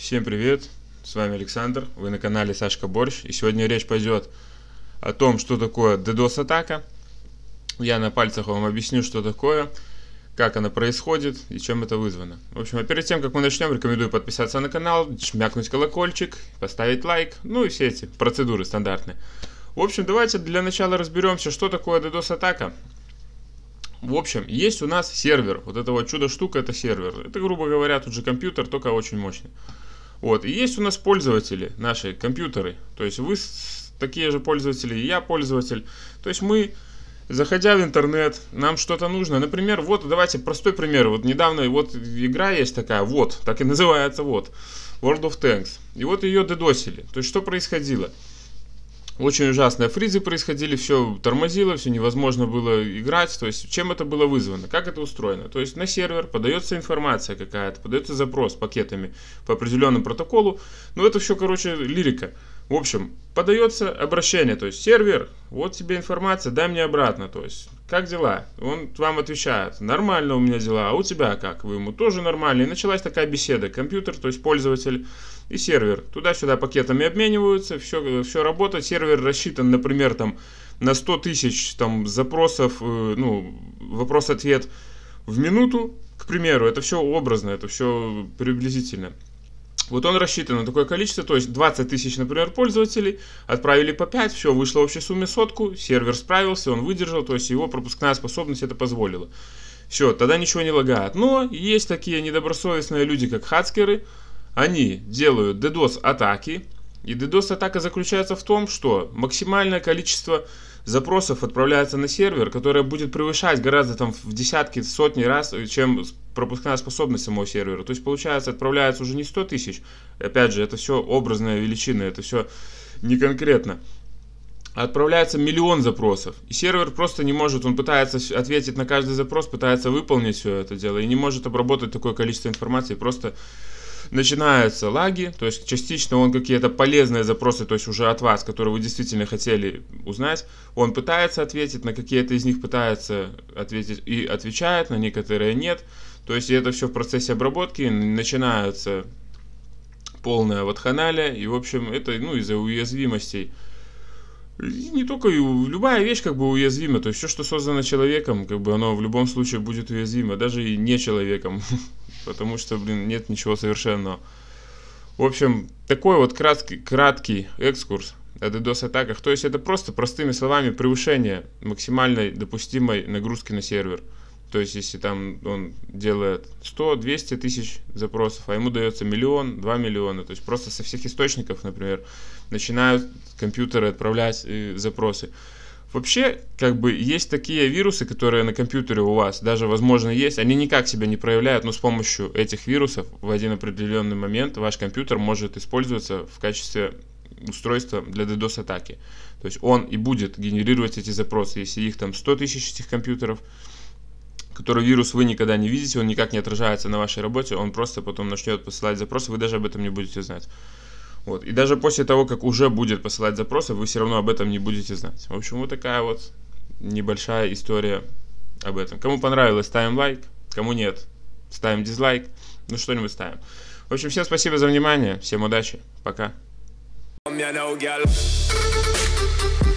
Всем привет, с вами Александр, вы на канале Сашка Борщ, и сегодня речь пойдет о том, что такое DDoS атака. Я на пальцах вам объясню, что такое, как она происходит и чем это вызвано. В общем, а перед тем, как мы начнем, рекомендую подписаться на канал, шмякнуть колокольчик, поставить лайк, ну и все эти процедуры стандартные. В общем, давайте для начала разберемся, что такое DDoS атака. В общем, есть у нас сервер, вот это вот чудо-штука, это сервер. Это, грубо говоря, тут же компьютер, только очень мощный. Вот, и есть у нас пользователи, наши компьютеры. То есть вы такие же пользователи, и я пользователь. То есть мы, заходя в интернет, нам что-то нужно. Например, вот, давайте простой пример. Вот недавно вот игра есть такая, вот, так и называется, вот, World of Tanks. И вот ее дедосили. То есть что происходило? Очень ужасные фризы происходили, все тормозило, все невозможно было играть. То есть чем это было вызвано, как это устроено? То есть на сервер подается информация какая-то, подается запрос пакетами по определенному протоколу. Ну это все, короче, лирика. В общем, подается обращение, то есть сервер, вот тебе информация, дай мне обратно. То есть как дела? Он вам отвечает, нормально у меня дела, а у тебя как? Вы ему тоже нормально. И началась такая беседа, компьютер, то есть пользователь и сервер. Туда-сюда пакетами обмениваются, все работает. Сервер рассчитан, например, там, на 100 тысяч там, запросов, ну, вопрос-ответ в минуту, к примеру. Это все образно, это все приблизительно. Вот он рассчитан на такое количество, то есть 20 тысяч, например, пользователей, отправили по 5, все, вышло в общей сумме 100, сервер справился, он выдержал, то есть его пропускная способность это позволила. Все, тогда ничего не лагает. Но есть такие недобросовестные люди, как хакеры, они делают DDoS-атаки, и DDoS-атака заключается в том, что максимальное количество запросов отправляется на сервер, которое будет превышать гораздо там в десятки, сотни раз, чем пропускная способность самого сервера. То есть получается отправляется уже не 100 тысяч, опять же это все образная величина, это все не конкретно. Отправляется миллион запросов, и сервер просто не может, он пытается ответить на каждый запрос, пытается выполнить все это дело, и не может обработать такое количество информации, просто начинаются лаги, то есть частично он какие-то полезные запросы, то есть уже от вас, которые вы действительно хотели узнать, он пытается ответить, на какие-то из них пытается ответить и отвечает, на некоторые нет, то есть это все в процессе обработки, начинается полная вакханалия, и в общем это из-за уязвимостей. И не только любая вещь как бы уязвима, то есть все, что создано человеком, как бы оно в любом случае будет уязвимо, даже и не человеком, потому что, нет ничего совершенного. В общем, такой вот краткий экскурс о DDoS-атаках, то есть это просто простыми словами превышение максимальной допустимой нагрузки на сервер. То есть если там он делает 100-200 тысяч запросов, а ему дается миллион, 2 миллиона, то есть просто со всех источников, например, начинают компьютеры отправлять запросы. Вообще, как бы, есть такие вирусы, которые на компьютере у вас даже, возможно, есть, они никак себя не проявляют, но с помощью этих вирусов в один определенный момент ваш компьютер может использоваться в качестве устройства для DDoS-атаки. То есть он и будет генерировать эти запросы, если их там 100 тысяч этих компьютеров, который вирус вы никогда не видите, он никак не отражается на вашей работе, он просто потом начнет посылать запросы, вы даже об этом не будете знать. Вот. И даже после того, как уже будет посылать запросы, вы все равно об этом не будете знать. В общем, вот такая вот небольшая история об этом. Кому понравилось, ставим лайк, кому нет, ставим дизлайк, ну что-нибудь ставим. В общем, всем спасибо за внимание, всем удачи, пока.